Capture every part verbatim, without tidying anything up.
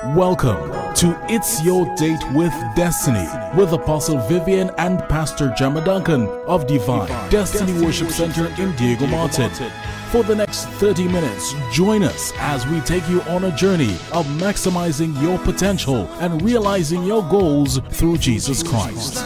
Welcome to It's Your Date with Destiny with Apostle Vivian and Pastor Gemma Duncan of Divine Destiny Worship Center in Diego Martin. For the next thirty minutes, join us as we take you on a journey of maximizing your potential and realizing your goals through Jesus Christ.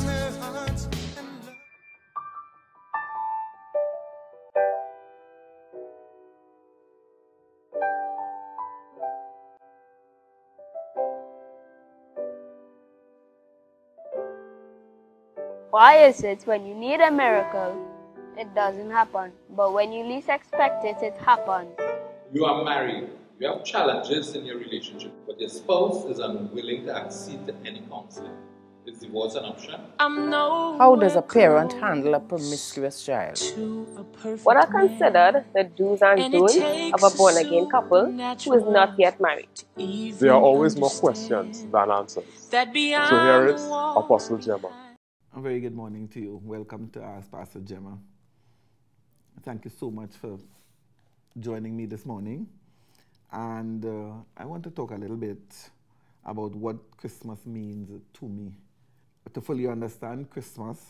Why is it when you need a miracle, it doesn't happen, but when you least expect it, it happens? You are married, you have challenges in your relationship, but your spouse is unwilling to accede to any counseling. Is divorce an option? How does a parent handle a promiscuous child? What are considered the do's and don'ts of a born-again couple who is not yet married? There are always more questions than answers. So here is Apostle Gemma. A very good morning to you. Welcome to Ask Pastor Gemma. Thank you so much for joining me this morning. And uh, I want to talk a little bit about what Christmas means to me. To fully understand Christmas,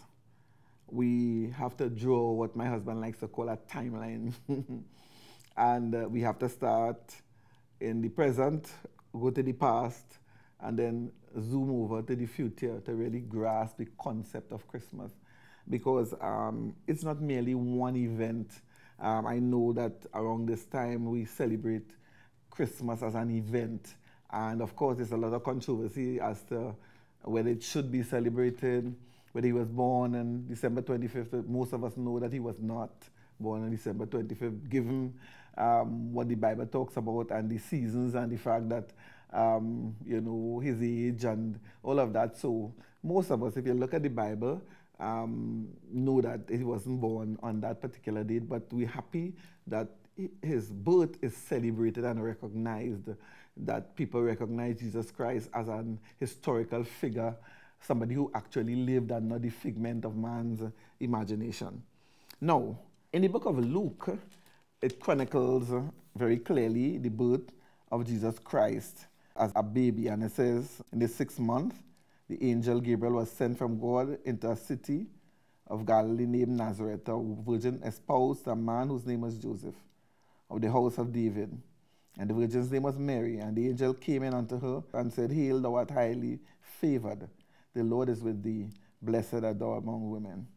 we have to draw what my husband likes to call a timeline. and uh, we have to start in the present, go to the past, and then zoom over to the future to really grasp the concept of Christmas. Because um, it's not merely one event. Um, I know that around this time we celebrate Christmas as an event. And of course, there's a lot of controversy as to whether it should be celebrated, whether he was born on December twenty-fifth. Most of us know that he was not born on December twenty-fifth, given um, what the Bible talks about and the seasons and the fact that Um, you know, his age and all of that. So most of us, if you look at the Bible, um, know that he wasn't born on that particular date, but we're happy that his birth is celebrated and recognized, that people recognize Jesus Christ as an historical figure, somebody who actually lived and not the figment of man's imagination. Now, in the book of Luke, it chronicles very clearly the birth of Jesus Christ as a baby, and it says, in the sixth month, the angel Gabriel was sent from God into a city of Galilee named Nazareth, a virgin espoused to a man whose name was Joseph, of the house of David. And the virgin's name was Mary, and the angel came in unto her and said, Hail, thou art highly favored. The Lord is with thee, blessed art thou among women.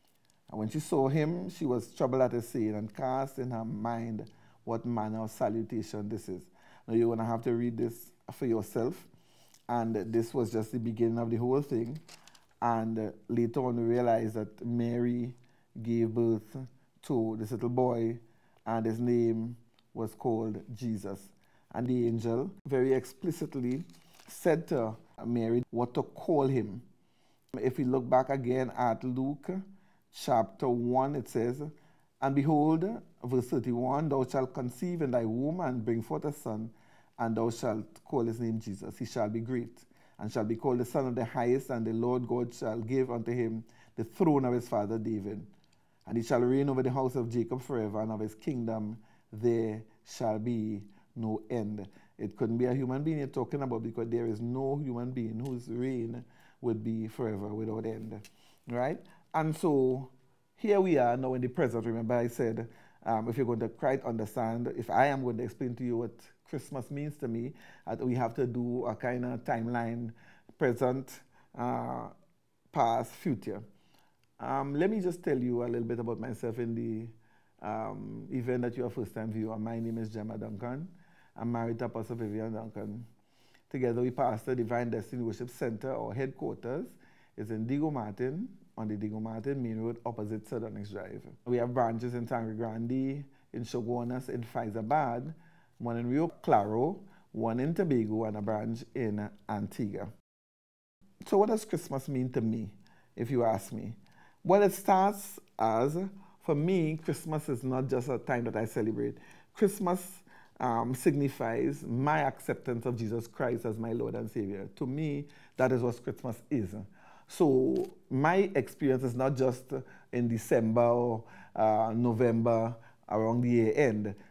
And when she saw him, she was troubled at his saying, and cast in her mind what manner of salutation this is. Now you're going to have to read this for yourself. And this was just the beginning of the whole thing. And uh, later on we realized that Mary gave birth to this little boy, and his name was called Jesus. And the angel very explicitly said to Mary what to call him. If we look back again at Luke chapter one, it says, And behold, verse thirty-one, thou shalt conceive in thy womb and bring forth a son, and thou shalt call his name Jesus. He shall be great, and shall be called the Son of the Highest, and the Lord God shall give unto him the throne of his father David. And he shall reign over the house of Jacob forever, and of his kingdom there shall be no end. It couldn't be a human being you're talking about, because there is no human being whose reign would be forever without end. Right? And so here we are now in the present. Remember I said, um, if you're going to quite understand, if I am going to explain to you what Christmas means to me, uh, we have to do a kind of timeline, present, uh, past, future. Um, let me just tell you a little bit about myself in the um, event that you're a first-time viewer. My name is Gemma Duncan. I'm married to Apostle Vivian Duncan. Together we pastor Divine Destiny Worship Center. Our headquarters is in Diego Martin, on the Diego Martin Main Road, opposite Sardonyx Drive. We have branches in Sangre Grande, in Shoguanas, in Faizabad, one in Rio Claro, one in Tobago, and a branch in Antigua. So what does Christmas mean to me, if you ask me? Well, it starts as, for me, Christmas is not just a time that I celebrate. Christmas um, signifies my acceptance of Jesus Christ as my Lord and Savior. To me, that is what Christmas is. So my experience is not just in December or uh, November around the year end.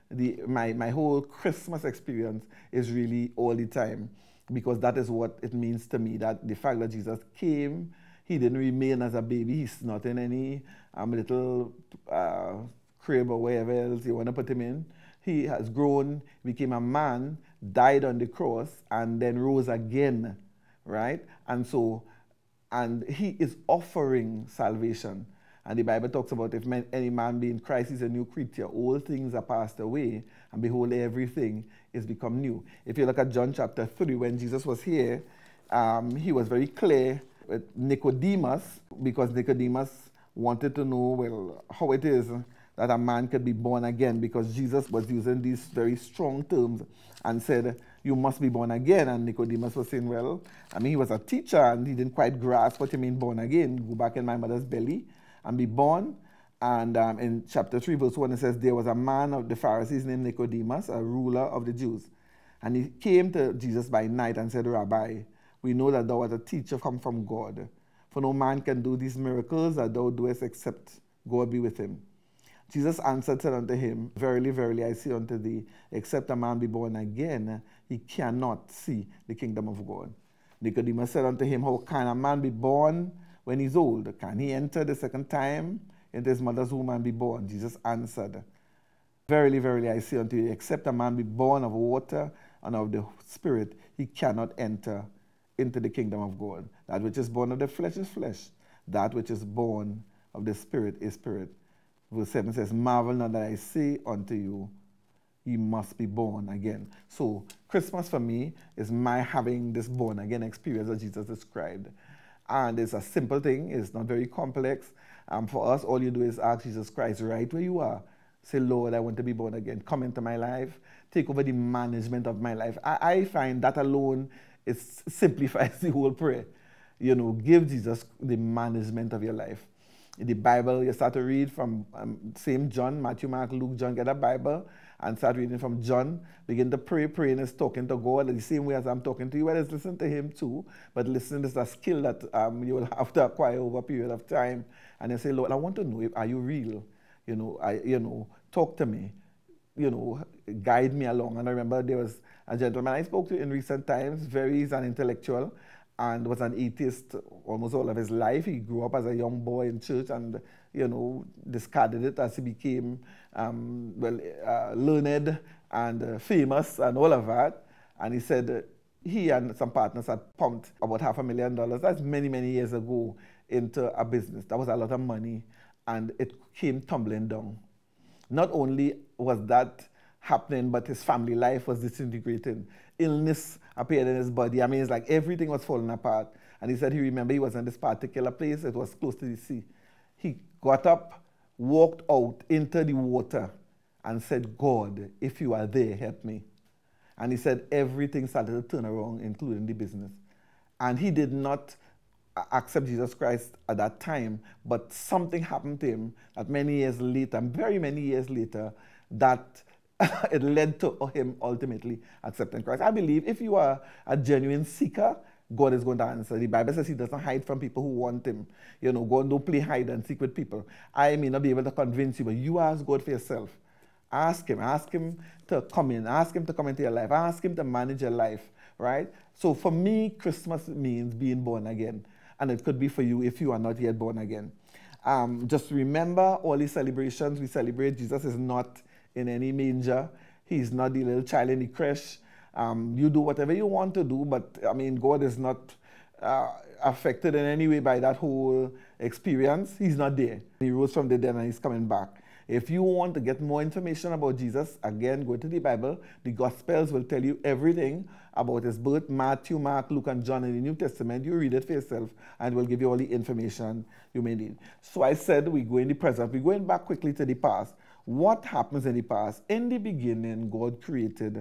the, my, my whole Christmas experience is really all the time, because that is what it means to me, that the fact that Jesus came, he didn't remain as a baby. He's not in any um, little uh, crib or wherever else you want to put him in. He has grown, became a man, died on the cross, and then rose again, right? And so, and he is offering salvation. And the Bible talks about if man, any man be in Christ is a new creature. All things are passed away, and behold, everything is become new. If you look at John chapter three, when Jesus was here, um, he was very clear with Nicodemus, because Nicodemus wanted to know, well, how it is that a man could be born again, because Jesus was using these very strong terms and said, you must be born again. And Nicodemus was saying, well, I mean, he was a teacher and he didn't quite grasp what you mean born again. Go back in my mother's belly and be born. And um, in chapter three, verse one, it says, there was a man of the Pharisees named Nicodemus, a ruler of the Jews. And he came to Jesus by night and said, Rabbi, we know that thou art a teacher come from God. For no man can do these miracles that thou doest except God be with him. Jesus answered, said unto him, verily, verily, I say unto thee, except a man be born again, he cannot see the kingdom of God. Nicodemus said unto him, how can a man be born when he's old? Can he enter the second time into his mother's womb and be born? Jesus answered, verily, verily, I say unto you, except a man be born of water and of the Spirit, he cannot enter into the kingdom of God. That which is born of the flesh is flesh. That which is born of the Spirit is spirit. Verse seven says, marvel not that I say unto you, ye must be born again. So Christmas for me is my having this born again experience that Jesus described. And it's a simple thing. It's not very complex. Um, for us, all you do is ask Jesus Christ right where you are. Say, Lord, I want to be born again. Come into my life. Take over the management of my life. I, I find that alone it simplifies the whole prayer. You know, give Jesus the management of your life. In the Bible, you start to read from um, same John, Matthew, Mark, Luke, John, get a Bible and start reading from John. Begin to pray. Praying is talking to God the same way as I'm talking to you. Well, it's listen to him too, but listening is a skill that um, you will have to acquire over a period of time. And you say, Lord, I want to know, are you real? You know, I, you know, talk to me. You know, guide me along. And I remember there was a gentleman I spoke to in recent times, very, he's an intellectual, and was an atheist almost all of his life. He grew up as a young boy in church and, you know, discarded it as he became, um, well, uh, learned and uh, famous and all of that. And he said uh, he and some partners had pumped about half a million dollars, that's many, many years ago, into a business. That was a lot of money, and it came tumbling down. Not only was that happening, but his family life was disintegrating. Illness appeared in his body. I mean, it's like everything was falling apart. And he said he remembered he was in this particular place. It was close to the sea. He got up, walked out into the water and said, God, if you are there, help me. And he said everything started to turn around, including the business. And he did not accept Jesus Christ at that time, but something happened to him that many years later, very many years later, that it led to him ultimately accepting Christ. I believe if you are a genuine seeker, God is going to answer. The Bible says he doesn't hide from people who want him. You know, God don't play hide and seek with people. I may not be able to convince you, but you ask God for yourself. Ask him. Ask him to come in. Ask him to come into your life. Ask him to manage your life, right? So for me, Christmas means being born again. And it could be for you if you are not yet born again. Um, just remember all these celebrations we celebrate. Jesus is not in any manger. He's not the little child in the creche. Um, you do whatever you want to do, but I mean, God is not uh, affected in any way by that whole experience. He's not there. He rose from the dead and he's coming back. If you want to get more information about Jesus, again, go to the Bible. The Gospels will tell you everything about his birth. Matthew, Mark, Luke, and John in the New Testament. You read it for yourself and it will give you all the information you may need. So I said we go in the present. We're going back quickly to the past. What happens in the past? In the beginning, God created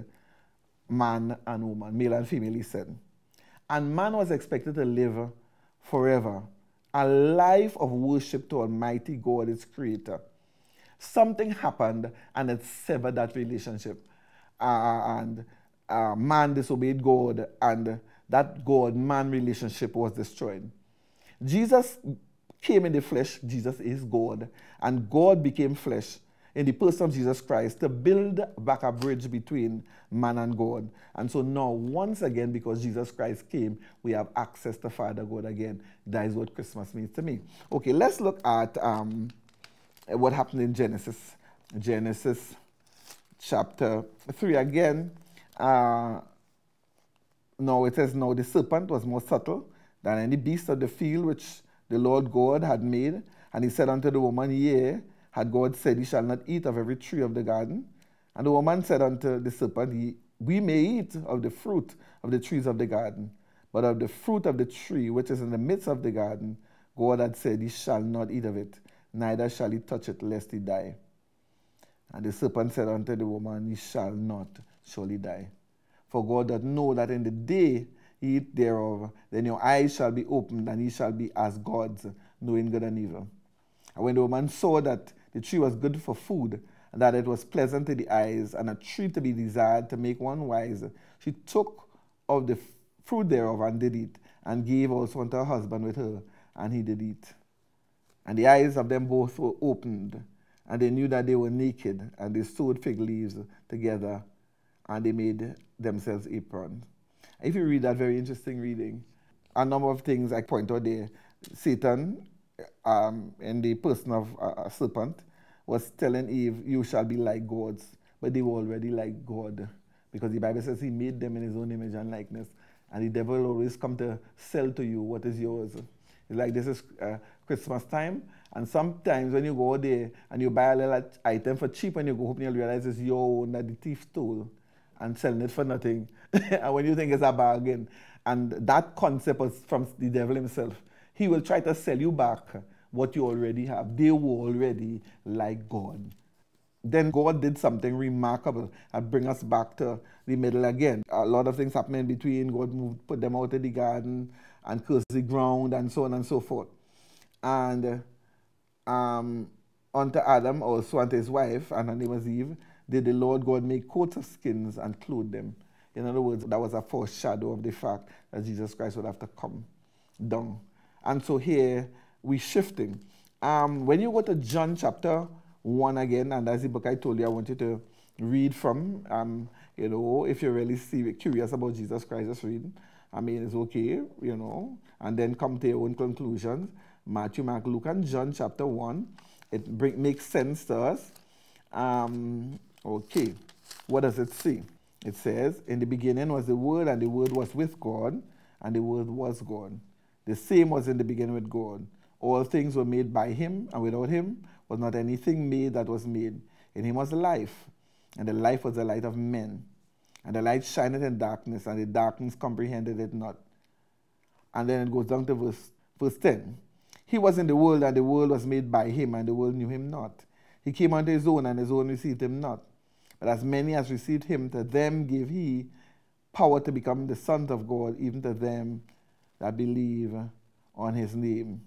man and woman, male and female, he said. And man was expected to live forever, a life of worship to Almighty God, its creator. Something happened and it severed that relationship. Uh, and uh, man disobeyed God, and that God-man relationship was destroyed. Jesus came in the flesh. Jesus is God. And God became flesh in the person of Jesus Christ to build back a bridge between man and God. And so now, once again, because Jesus Christ came, we have access to Father God again. That is what Christmas means to me. Okay, let's look at um, what happened in Genesis. Genesis chapter three again. Uh, now it says, now the serpent was more subtle than any beast of the field which the Lord God had made. And he said unto the woman, yea, had God said, ye shall not eat of every tree of the garden? And the woman said unto the serpent, we may eat of the fruit of the trees of the garden, but of the fruit of the tree which is in the midst of the garden, God had said, ye shall not eat of it, neither shall ye touch it, lest ye die. And the serpent said unto the woman, ye shall not surely die. For God doth know that in the day ye eat thereof, then your eyes shall be opened, and ye shall be as gods, knowing good and evil. And when the woman saw that the tree was good for food, and that it was pleasant to the eyes, and a tree to be desired to make one wise, she took of the fruit thereof and did eat, and gave also unto her husband with her, and he did eat. And the eyes of them both were opened, and they knew that they were naked, and they sewed fig leaves together, and they made themselves aprons. If you read that very interesting reading, a number of things I point out there. Satan, um, in the person of a serpent, was telling Eve, you shall be like gods. But they were already like God, because the Bible says he made them in his own image and likeness. And the devil will always come to sell to you what is yours. It's like this is uh, Christmas time, and sometimes when you go there and you buy a little item for cheap, and you go home and you realize it's your own that the thief stole and selling it for nothing. And when you think it's a bargain, and that concept was from the devil himself, he will try to sell you back what you already have. They were already like God. Then God did something remarkable and bring us back to the middle again. A lot of things happened in between. God moved, put them out of the garden and cursed the ground and so on and so forth. And um, unto Adam also, unto his wife, and her name was Eve, did the Lord God make coats of skins and clothe them. In other words, that was a foreshadow of the fact that Jesus Christ would have to come down. And so here we're shifting. Um, when you go to John chapter one again, and that's the book I told you I want you to read from, um, you know, if you're really curious about Jesus Christ, just read. I mean, it's okay, you know, and then come to your own conclusions. Matthew, Mark, Luke, and John chapter one. It bring, makes sense to us. Um, okay, what does it say? It says, in the beginning was the Word, and the Word was with God, and the Word was God. The same was in the beginning with God. All things were made by him, and without him was not anything made that was made. In him was life, and the life was the light of men. And the light shineth in darkness, and the darkness comprehended it not. And then it goes down to verse, verse ten. He was in the world, and the world was made by him, and the world knew him not. He came unto his own, and his own received him not. But as many as received him, to them gave he power to become the sons of God, even to them that believe on his name.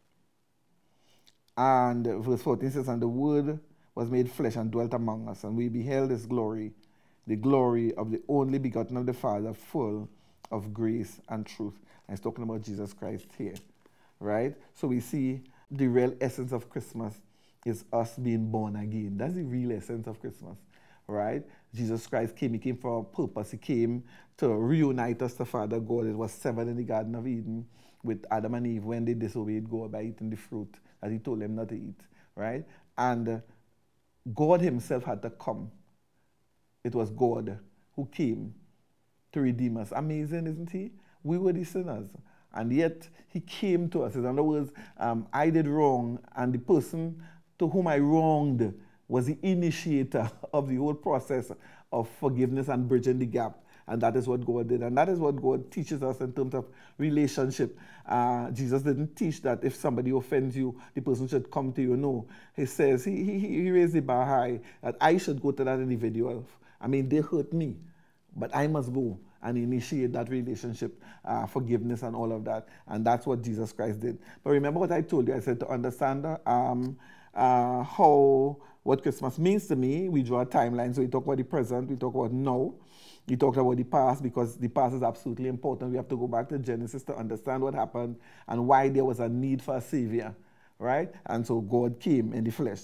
And verse fourteen says, and the Word was made flesh and dwelt among us, and we beheld his glory, the glory of the only begotten of the Father, full of grace and truth. And it's talking about Jesus Christ here, right? So we see the real essence of Christmas is us being born again. That's the real essence of Christmas, right? Jesus Christ came, he came for a purpose. He came to reunite us to Father God. It was severed in the Garden of Eden with Adam and Eve when they disobeyed God by eating the fruit that he told them not to eat, right? And uh, God himself had to come. It was God who came to redeem us. Amazing, isn't he? We were the sinners, and yet he came to us. In other words, um, I did wrong, and the person to whom I wronged was the initiator of the whole process of forgiveness and bridging the gap. And that is what God did. And that is what God teaches us in terms of relationship. Uh, Jesus didn't teach that if somebody offends you, the person should come to you. No. He says, he, he, he raised the bar high, that I should go to that individual. I mean, they hurt me, but I must go and initiate that relationship, uh, forgiveness and all of that. And that's what Jesus Christ did. But remember what I told you. I said to understand um, uh, how, what Christmas means to me, we draw a timeline. So we talk about the present, we talk about now. We talked about the past, because the past is absolutely important. We have to go back to Genesis to understand what happened and why there was a need for a savior, right? And so God came in the flesh.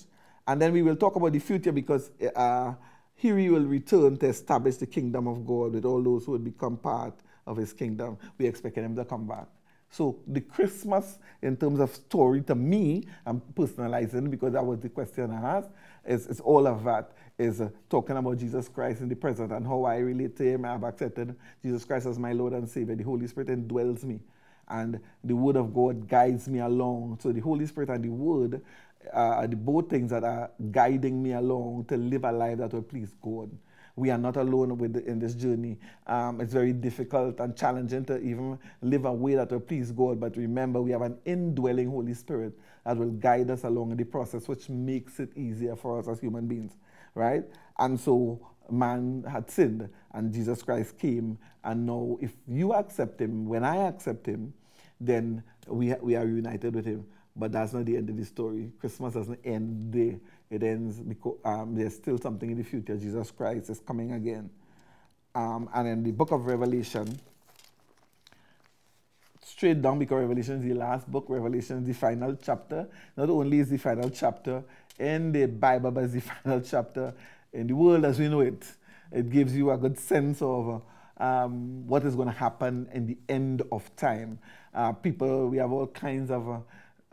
And then we will talk about the future, because uh, here he will return to establish the kingdom of God with all those who would become part of his kingdom. We expect him to come back. So the Christmas, in terms of story, to me, I'm personalizing because that was the question I asked, is, is all of that, is uh, talking about Jesus Christ in the present and how I relate to him. I have accepted Jesus Christ as my Lord and Savior. The Holy Spirit indwells me, and the Word of God guides me along. So the Holy Spirit and the Word are the both things that are guiding me along to live a life that will please God. We are not alone with the, in this journey. Um, it's very difficult and challenging to even live a way that will please God. But remember, we have an indwelling Holy Spirit that will guide us along in the process, which makes it easier for us as human beings, right? And so man had sinned, and Jesus Christ came. And now, if you accept him, when I accept him, then we, we are united with him. But that's not the end of the story. Christmas doesn't end there. It ends because um, there's still something in the future. Jesus Christ is coming again. Um, and in the book of Revelation, straight down, because Revelation is the last book, Revelation is the final chapter. Not only is the final chapter in the Bible, but it's the final chapter in the world as we know it. It gives you a good sense of uh, um, what is going to happen in the end of time. Uh, people, we have all kinds of uh,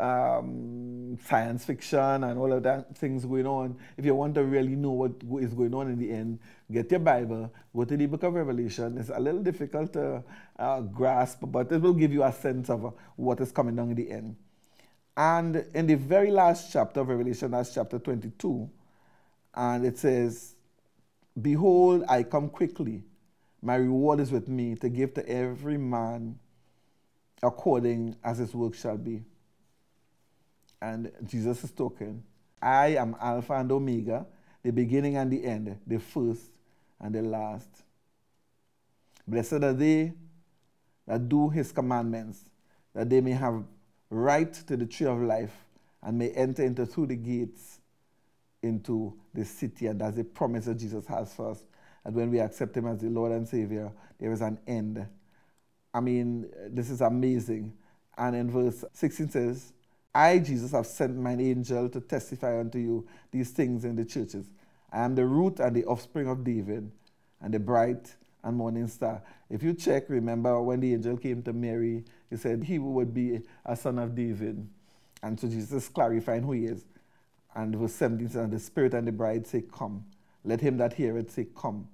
Um, science fiction and all of that things going on. If you want to really know what is going on in the end, get your Bible, go to the book of Revelation. It's a little difficult to uh, grasp, but it will give you a sense of uh, what is coming down in the end. And in the very last chapter of Revelation, that's chapter twenty-two, and it says, "Behold, I come quickly. My reward is with me to give to every man according as his work shall be." And Jesus is talking, "I am Alpha and Omega, the beginning and the end, the first and the last. Blessed are they that do his commandments, that they may have right to the tree of life and may enter into through the gates into the city." And that's the promise that Jesus has for us. And when we accept him as the Lord and Savior, there is an end. I mean, this is amazing. And in verse sixteen says, "I, Jesus, have sent mine angel to testify unto you these things in the churches. I am the root and the offspring of David, and the bright and morning star." If you check, remember when the angel came to Mary, he said he would be a son of David. And so Jesus is clarifying who he is. And verse seventeen says, "And the Spirit and the bride say, Come. Let him that heareth say, Come.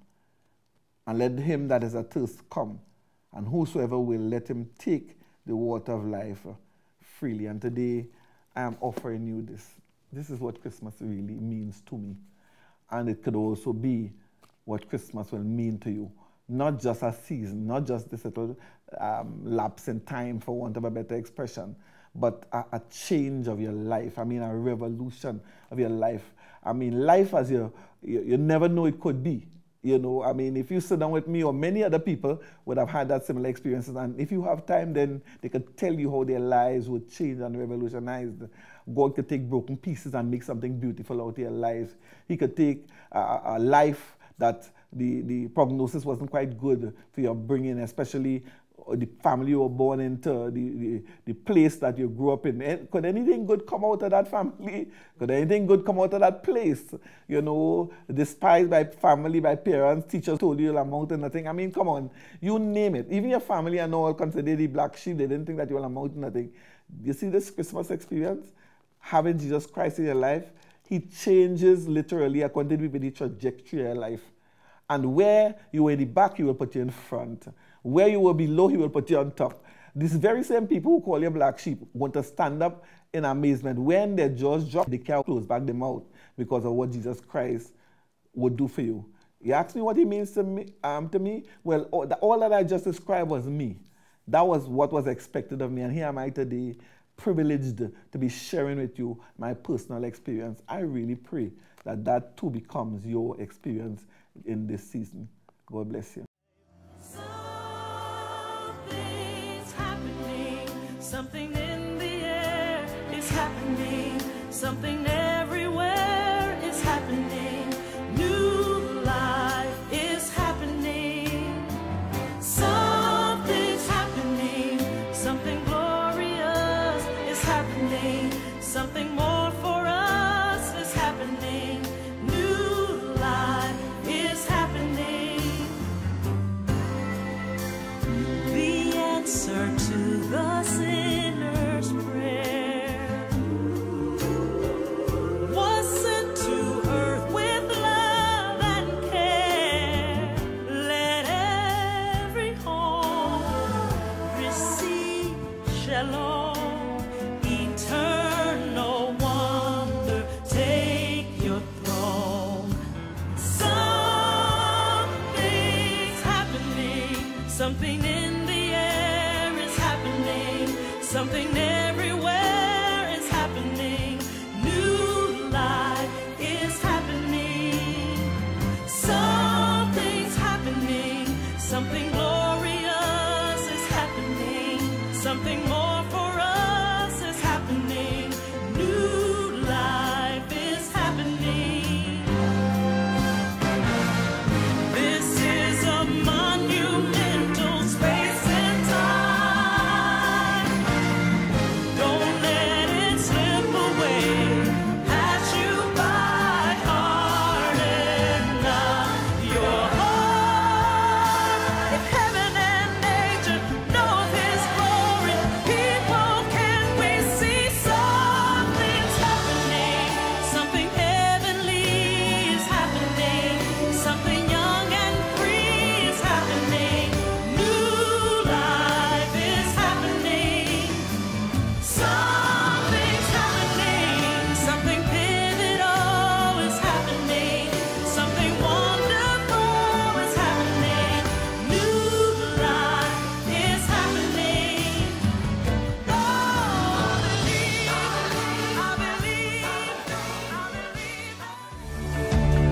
And let him that is athirst come. And whosoever will, let him take the water of life freely." And today, I am offering you this. This is what Christmas really means to me. And it could also be what Christmas will mean to you. Not just a season, not just this little um, lapse in time, for want of a better expression, but a, a change of your life. I mean, a revolution of your life. I mean, life as you, you, you never know it could be. You know, I mean, if you sit down with me or many other people would have had that similar experiences, and if you have time, then they could tell you how their lives would change and revolutionized. God could take broken pieces and make something beautiful out of your life. He could take a, a life that the, the prognosis wasn't quite good for your bringing, especially the family you were born into, the, the, the place that you grew up in. Could anything good come out of that family? Could anything good come out of that place? You know, despised by family, by parents, teachers told you you'll amount to nothing. I mean, come on, you name it. Even your family are now considered the black sheep. They didn't think that you will amount to nothing. You see this Christmas experience? Having Jesus Christ in your life, he changes literally, according to the trajectory of your life. And where you were in the back, he will put you in front. Where you were below, he will put you on top. These very same people who call you black sheep want to stand up in amazement. When their jaws drop, they can't close back their mouth because of what Jesus Christ would do for you. You ask me what he means to me? Um, to me? Well, all, the, all that I just described was me. That was what was expected of me. And here am I today, privileged to be sharing with you my personal experience. I really pray that that too becomes your experience in this season. God bless you. Something's happening, something in the air is happening, something everywhere is happening, new life is happening, something's happening, something glorious is happening, something more for us is happening. alone. Eternal wonder, take your throne. Something's happening, something in the air is happening, something everywhere is happening. New life is happening. Something's happening, something glorious is happening, something more for us is happening. New life is happening. This is a monumental space and time. Don't let it slip away, pass you by hard enough. Your heart, if heaven and nature know of His glory, people, can we see something's happening? Something heavenly is happening, something young and free is happening. New life is happening. Something's happening, something pivotal is happening, something wonderful is happening. New life is happening. Oh, I believe, I believe, I believe.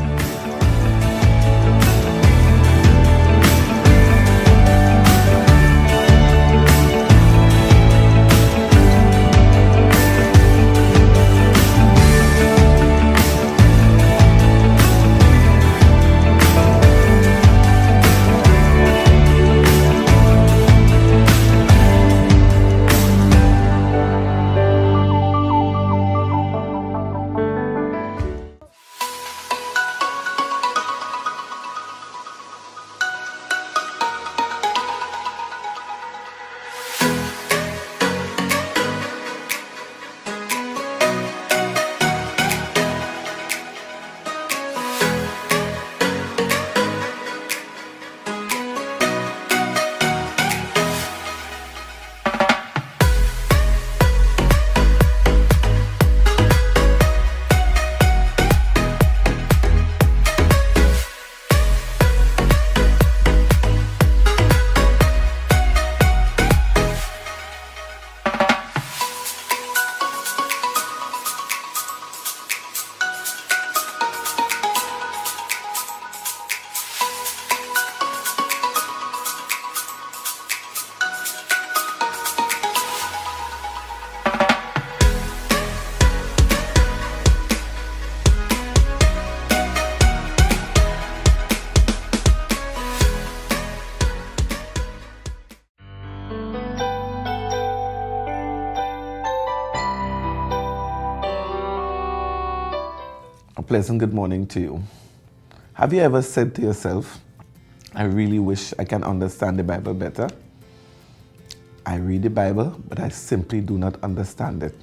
A pleasant good morning to you. Have you ever said to yourself, I really wish I can understand the Bible better? I read the Bible, but I simply do not understand it.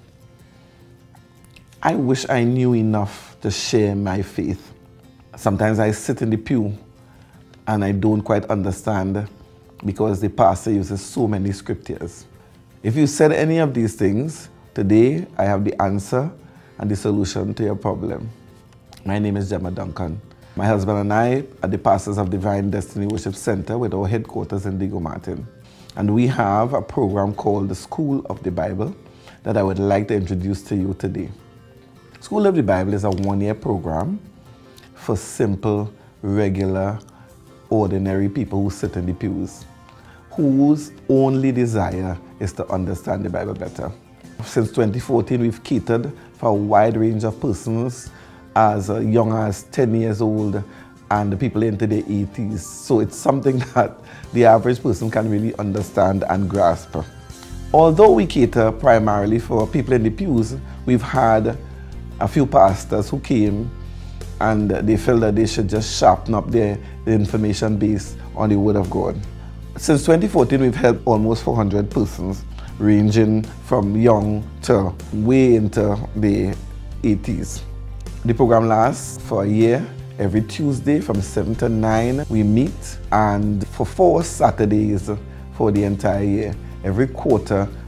I wish I knew enough to share my faith. Sometimes I sit in the pew and I don't quite understand because the pastor uses so many scriptures. If you said any of these things, today I have the answer and the solution to your problem. My name is Gemma Duncan. My husband and I are the pastors of Divine Destiny Worship Center with our headquarters in Diego Martin. And we have a program called the School of the Bible that I would like to introduce to you today. School of the Bible is a one-year program for simple, regular, ordinary people who sit in the pews, whose only desire is to understand the Bible better. Since twenty fourteen, we've catered for a wide range of persons as young as ten years old and the people into their eighties. So it's something that the average person can really understand and grasp. Although we cater primarily for people in the pews, we've had a few pastors who came and they felt that they should just sharpen up their, their information base on the Word of God. Since twenty fourteen, we've helped almost four hundred persons, ranging from young to way into the eighties. The program lasts for a year. Every Tuesday from seven to nine we meet, and for four Saturdays for the entire year. Every quarter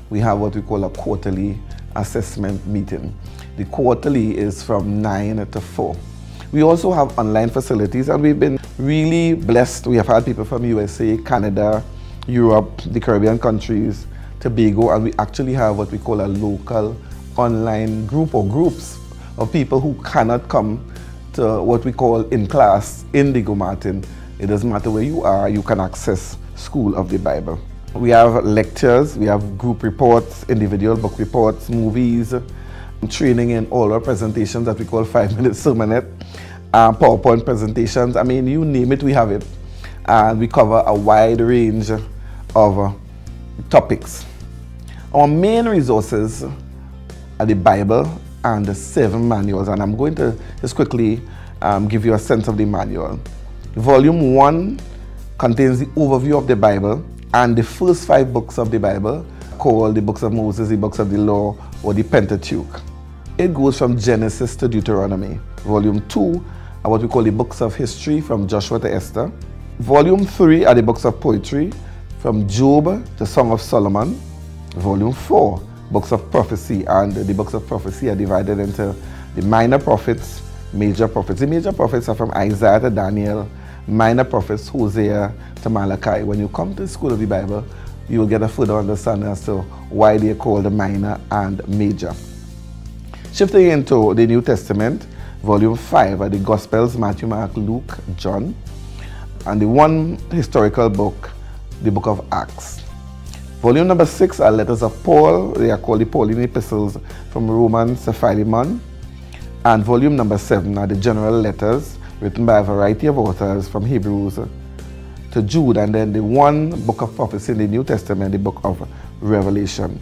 we have what we call a quarterly assessment meeting. The quarterly is from nine to four. We also have online facilities, and we've been really blessed. We have had people from U S A, Canada, Europe, the Caribbean countries, Tobago, and we actually have what we call a local online group or groups of people who cannot come to what we call in class in Diego Martin. It doesn't matter where you are, you can access School of the Bible. We have lectures, we have group reports, individual book reports, movies, training in all our presentations that we call five minute sermonette, um, PowerPoint presentations. I mean, you name it, we have it. And we cover a wide range of uh, topics. Our main resources are the Bible and the seven manuals, and I'm going to just quickly um, give you a sense of the manual. Volume one contains the overview of the Bible and the first five books of the Bible, called the books of Moses, the books of the law, or the Pentateuch. It goes from Genesis to Deuteronomy. Volume two are what we call the books of history, from Joshua to Esther. Volume three are the books of poetry, from Job to Song of Solomon. Volume four, books of prophecy, and the books of prophecy are divided into the minor prophets, major prophets. The major prophets are from Isaiah to Daniel, minor prophets, Hosea to Malachi. When you come to the School of the Bible, you will get a further understanding as to why they are called minor and major. Shifting into the New Testament, volume five are the Gospels, Matthew, Mark, Luke, John, and the one historical book, the book of Acts. Volume number six are letters of Paul. They are called the Pauline epistles, from Romans to Philemon. And volume number seven are the general letters written by a variety of authors, from Hebrews to Jude, and then the one book of prophecy in the New Testament, the book of Revelation.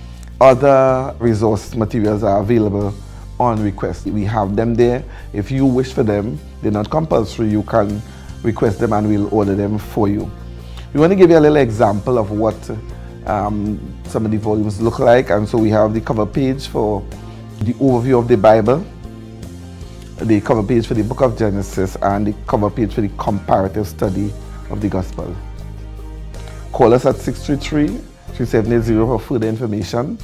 Other resource materials are available on request. We have them there. If you wish for them, they're not compulsory. You can request them and we'll order them for you. We want to give you a little example of what um, some of the volumes look like. And so we have the cover page for the overview of the Bible, the cover page for the book of Genesis, and the cover page for the comparative study of the Gospel. Call us at six three three, three seven eight zero for further information.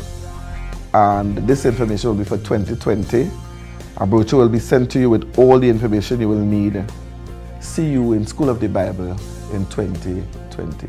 And this information will be for twenty twenty. A brochure will be sent to you with all the information you will need. See you in School of the Bible in twenty twenty.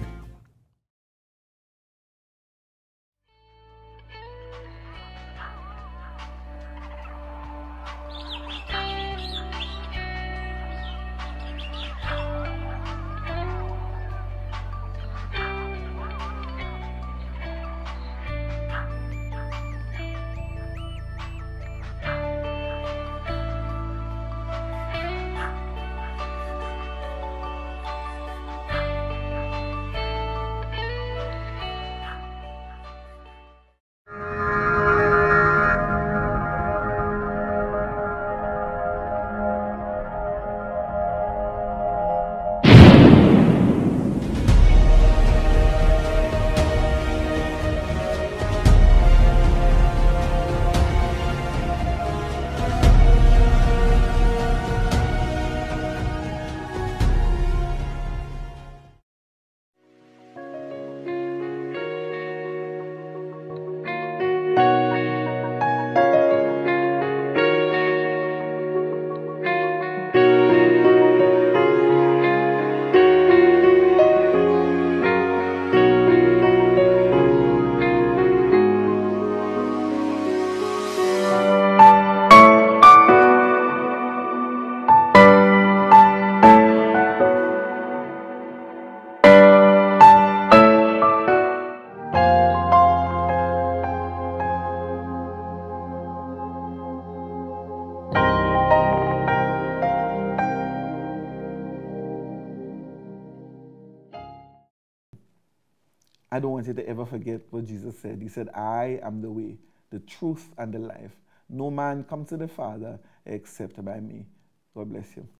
I don't want you to ever forget what Jesus said. He said, I am the way, the truth, and the life. No man comes to the Father except by me. God bless you.